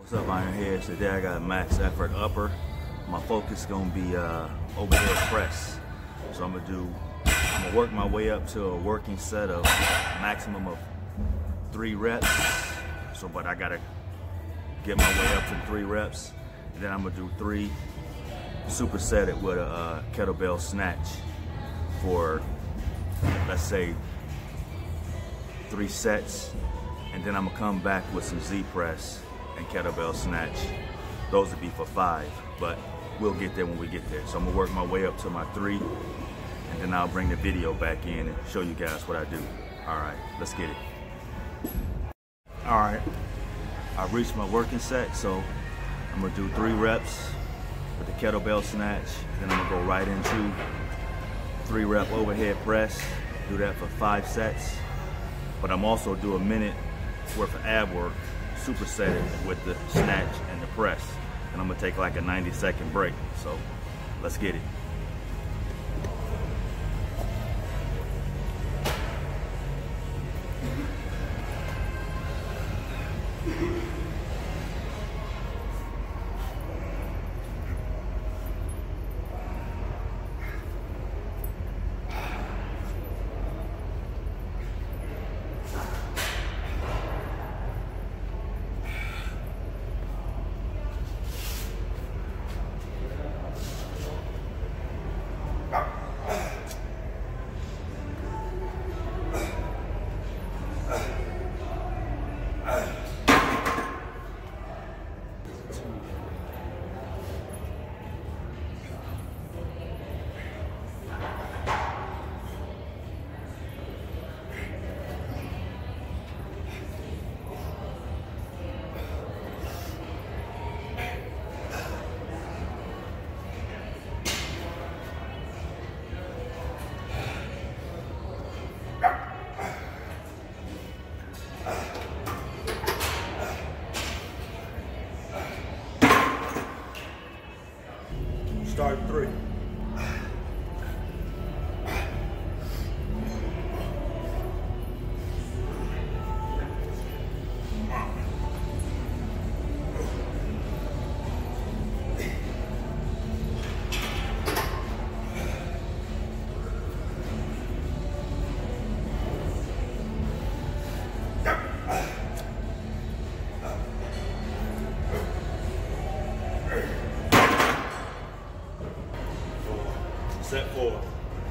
What's up, Ironheads? Today I got max effort upper. My focus gonna be overhead press. So I'm gonna work my way up to a working set of maximum of 3 reps. But I gotta get my way up to 3 reps. And then I'm gonna do 3 superset it with a kettlebell snatch for, let's say, 3 sets. And then I'm gonna come back with some Z press and kettlebell snatch. Those would be for 5, but we'll get there when we get there. So I'm gonna work my way up to my 3, and then I'll bring the video back in and show you guys what I do. All right, let's get it. All right, I've reached my working set, so I'm gonna do 3 reps with the kettlebell snatch. Then I'm gonna go right into 3 rep overhead press. Do that for 5 sets. But I'm also do a minute worth of ab work, superset it with the snatch and the press. And I'm gonna take like a 90-second break. So let's get it. Start 3. Set 4.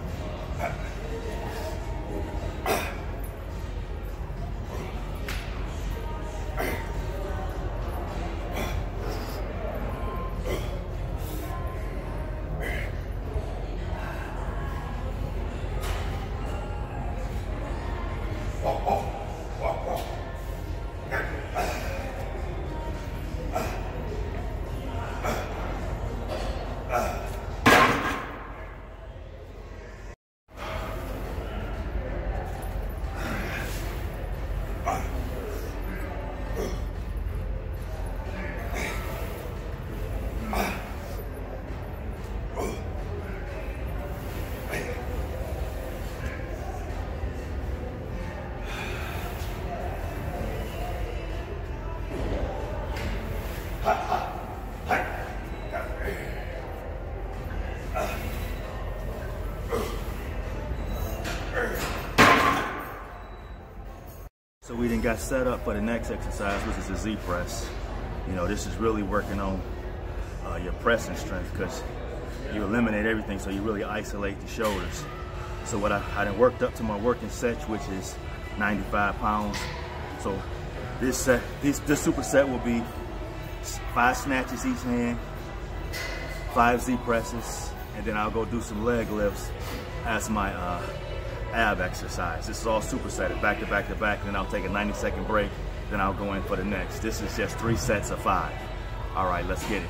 So we then got set up for the next exercise, which is the Z press. You know, this is really working on your pressing strength, because you eliminate everything, so you really isolate the shoulders. So what I done worked up to my working set, which is 95 pounds. So this superset will be 5 snatches each hand, 5 Z presses, and then I'll go do some leg lifts as my ab exercise. This is all supersetted back to back to back, and then I'll take a 90-second break, then I'll go in for the next. This is just 3 sets of 5. All right, let's get it.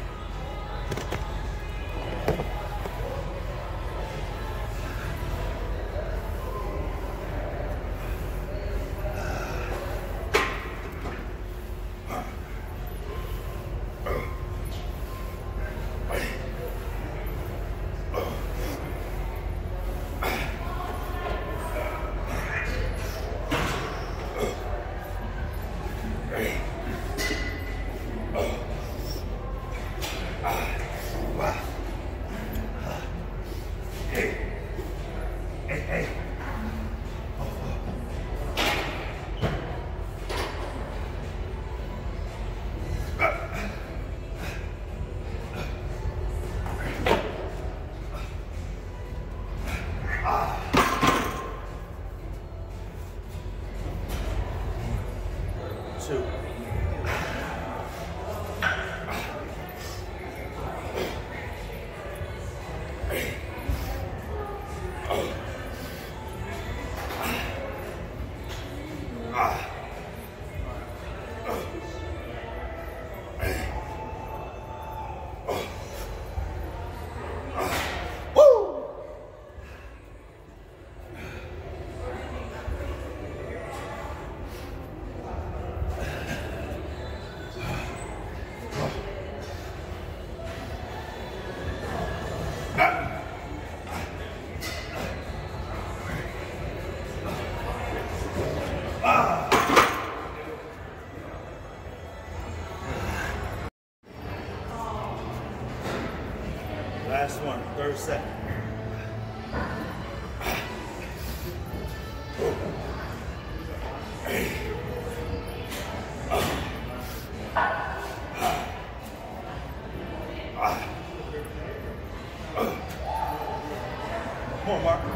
Oh. Last one, third set. Come on, Mark.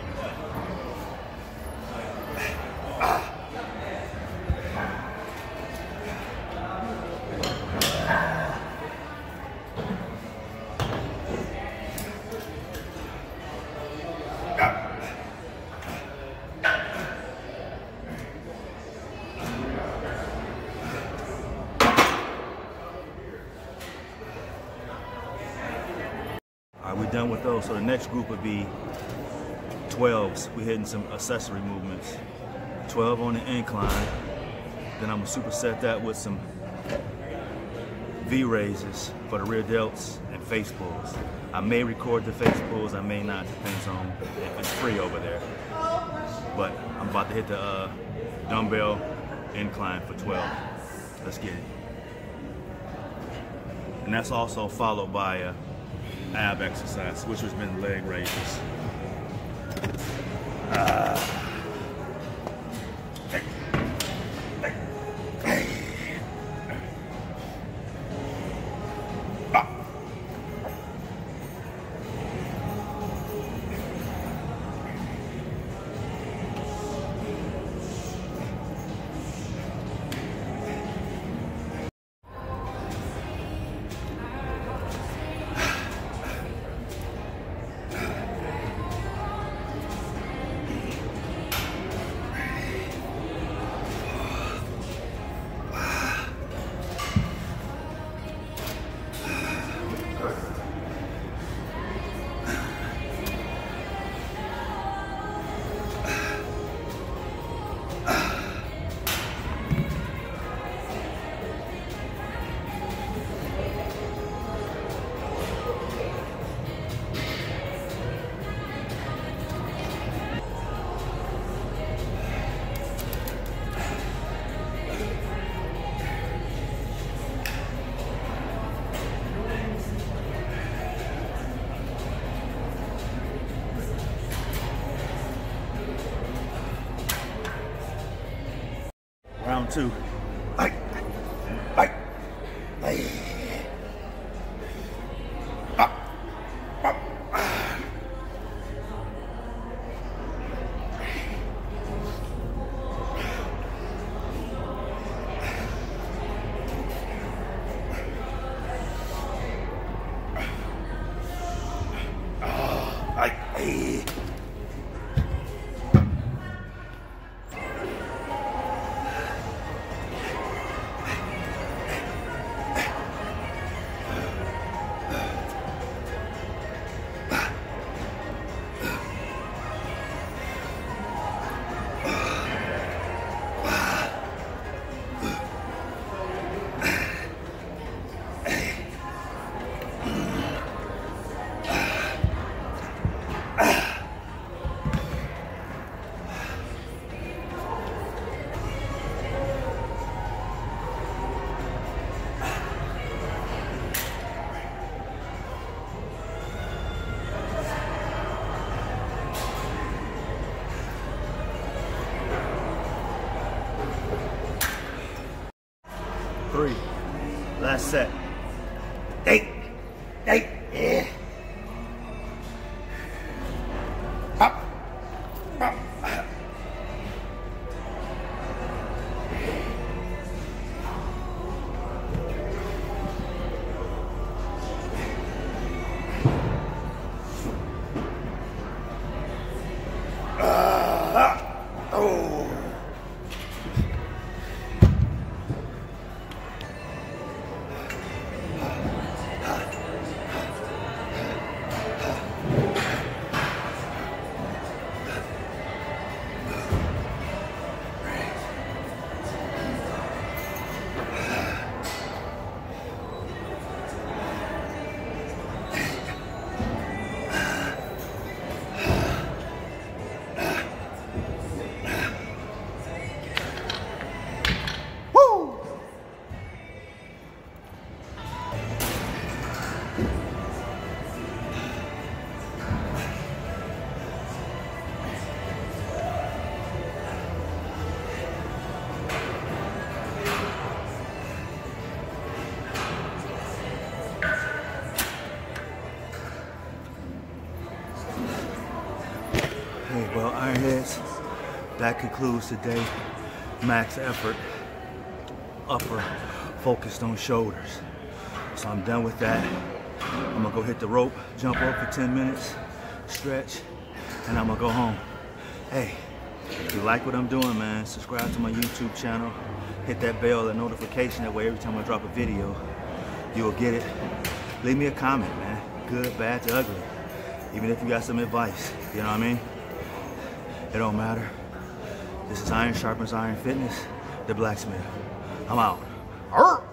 All right, we're done with those. So the next group would be 12s. We're hitting some accessory movements. 12 on the incline. Then I'm gonna superset that with some V raises for the rear delts and face pulls. I may record the face pulls, I may not, depends on if it's free over there. But I'm about to hit the dumbbell incline for 12. Let's get it. And that's also followed by a ab exercise, which has been leg raises. Round two. Three. Last set. Eight. Yeah. Up. Oh. heads. That concludes today. Max effort, upper, focused on shoulders. So I'm done with that. I'm gonna go hit the rope, jump rope for 10 minutes, stretch, and I'm gonna go home. Hey, if you like what I'm doing, man, subscribe to my YouTube channel. Hit that bell, that notification, that way every time I drop a video, you'll get it. Leave me a comment, man. Good, bad, to ugly. Even if you got some advice, you know what I mean? It don't matter. This is Iron Sharpens Iron Fitness, the Blacksmith. I'm out. Arr!